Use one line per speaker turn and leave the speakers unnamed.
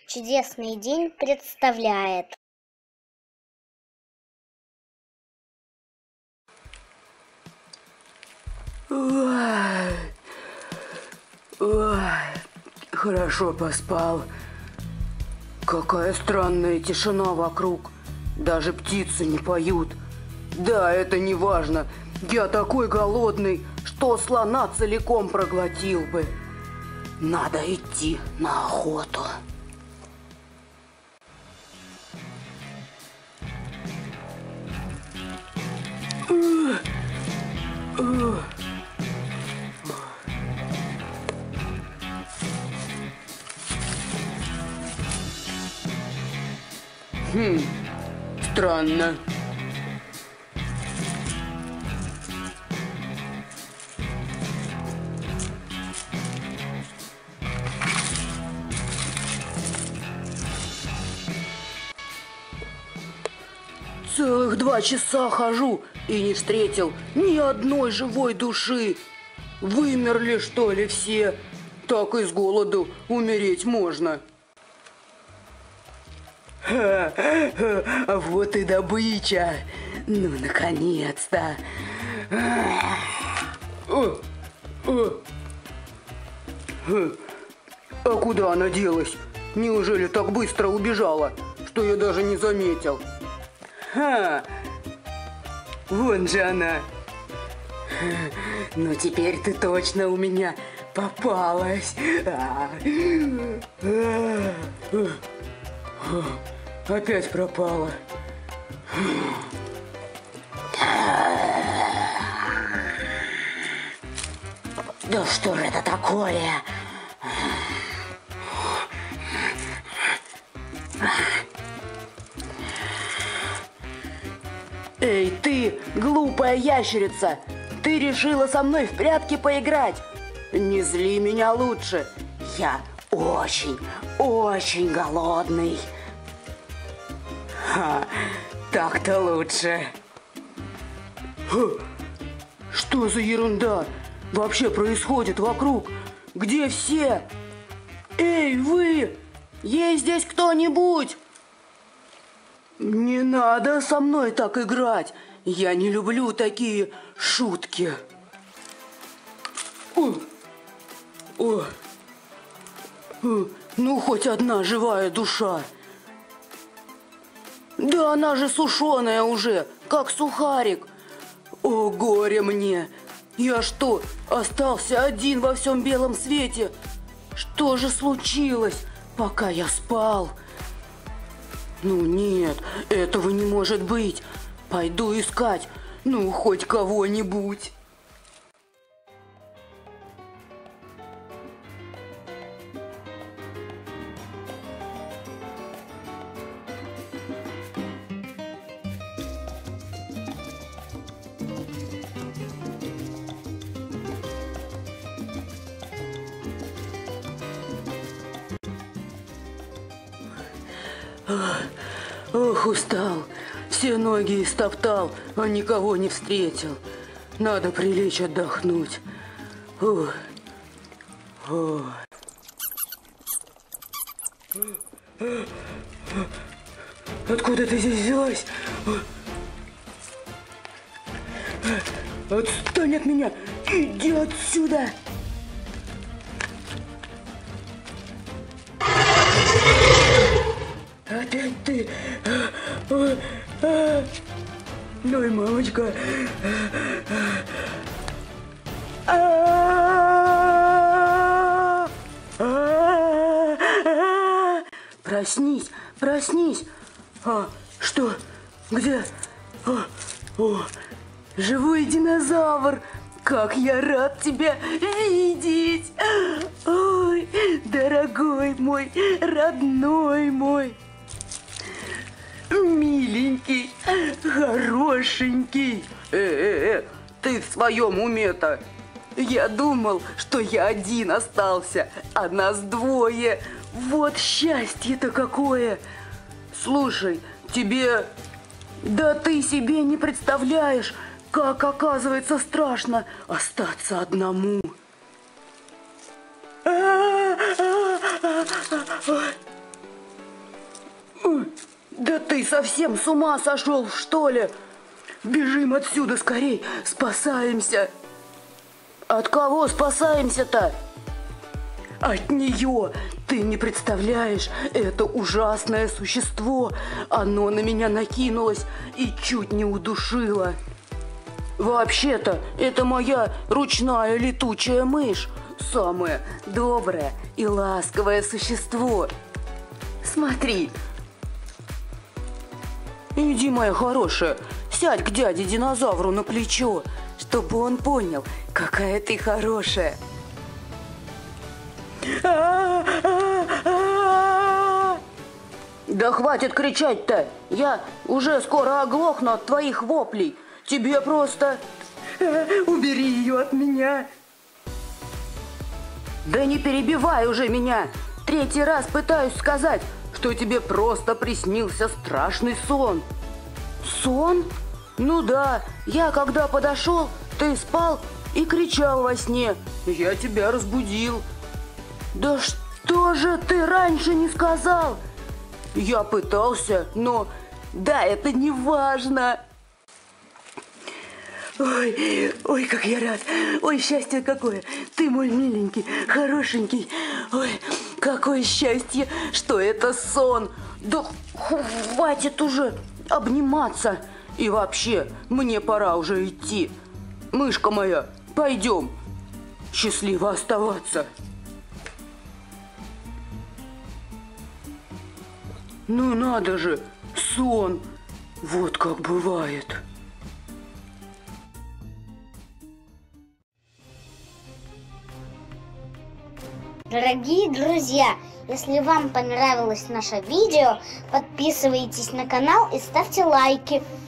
Чудесный день представляет.
Ой, хорошо поспал. Какая странная тишина вокруг. Даже птицы не поют. Да, это не важно. Я такой голодный, что слона целиком проглотил бы. Надо идти на охоту. Странно. Целых 2 часа хожу и не встретил ни одной живой души. Вымерли, что ли, все? Так и с голоду умереть можно. Вот и добыча. Ну, наконец-то. А куда она делась? Неужели так быстро убежала, что я даже не заметил? Вон же она. Ну, теперь ты точно у меня попалась. Опять пропала. Да что же это такое? Эй, ты, глупая ящерица! Ты решила со мной в прятки поиграть? Не зли меня лучше. Я очень голодный. Так-то лучше. Что за ерунда вообще происходит вокруг? Где все? Эй, вы! Есть здесь кто-нибудь? Не надо со мной так играть. Я не люблю такие шутки. Ну, хоть одна живая душа. Да она же сушеная уже, как сухарик. О, горе мне! Я что, остался один во всем белом свете? Что же случилось, пока я спал? Ну нет, этого не может быть. Пойду искать, ну, хоть кого-нибудь. Ох, устал. Все ноги истоптал, а никого не встретил. Надо прилечь отдохнуть. Ох. Ох. Откуда ты здесь взялась? Отстань от меня! Иди отсюда! Опять ты! Ой, мамочка! Проснись, проснись! Что? Где? Живой динозавр! Как я рад тебя видеть! Ой, дорогой мой, родной мой! Миленький, хорошенький. Ты в своем уме-то? Я думал, что я один остался, а нас двое. Вот счастье-то какое. Слушай, тебе... Да ты себе не представляешь, как оказывается страшно остаться одному. Ты совсем с ума сошел, что ли? Бежим отсюда скорей, спасаемся. От кого спасаемся-то? От нее. Ты не представляешь, это ужасное существо. Оно на меня накинулось и чуть не удушило. Вообще-то, это моя ручная летучая мышь. Самое доброе и ласковое существо. Смотри. Иди, моя хорошая, сядь к дяде динозавру на плечо, чтобы он понял, какая ты хорошая. Да хватит кричать-то! Я уже скоро оглохну от твоих воплей. Тебе просто... Убери ее от меня. Да не перебивай уже меня. 3-й раз пытаюсь сказать, что тебе просто приснился страшный сон. Сон? Ну да, я когда подошел, ты спал и кричал во сне. Я тебя разбудил. Да что же ты раньше не сказал? Я пытался, но... Да, это не важно. Ой, как я рад. Ой, счастье какое. Ты мой миленький, хорошенький. Ой, какое счастье, что это сон. Да хватит уже обниматься. И вообще, мне пора уже идти. Мышка моя, пойдем. Счастливо оставаться. Ну надо же, сон. Вот как бывает.
Дорогие друзья, если вам понравилось наше видео, подписывайтесь на канал и ставьте лайки.